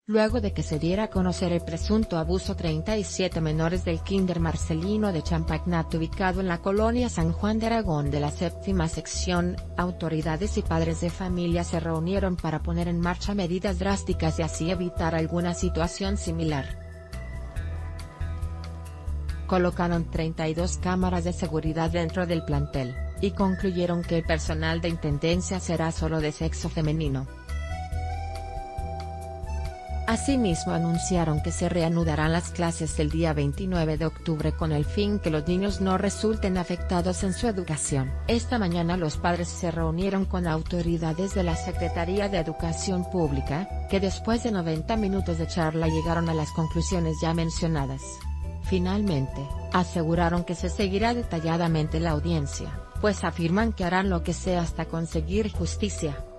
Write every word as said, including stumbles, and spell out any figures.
luego de que se diera a conocer el presunto abuso treinta y siete menores del Kinder Marcelino de Champagnat ubicado en la colonia San Juan de Aragón de la séptima sección, autoridades y padres de familia se reunieron para poner en marcha medidas drásticas y así evitar alguna situación similar. Colocaron treinta y dos cámaras de seguridad dentro del plantel, y concluyeron que el personal de intendencia será solo de sexo femenino. Asimismo anunciaron que se reanudarán las clases el día veintinueve de octubre con el fin que los niños no resulten afectados en su educación. Esta mañana los padres se reunieron con autoridades de la Secretaría de Educación Pública, que después de noventa minutos de charla llegaron a las conclusiones ya mencionadas. Finalmente, aseguraron que se seguirá detalladamente la audiencia, pues afirman que harán lo que sea hasta conseguir justicia.